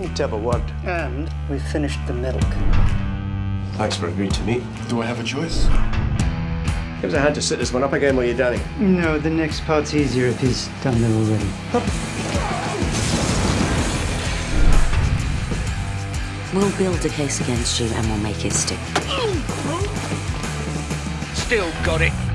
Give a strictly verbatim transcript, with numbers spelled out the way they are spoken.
Didn't ever want. And we finished the milk. Thanks for agreeing to meet. Do I have a choice? Gives a hand to sit this one up again while you're down here. No, the next part's easier if he's done that already. We'll build a case against you and we'll make it stick. Still got it.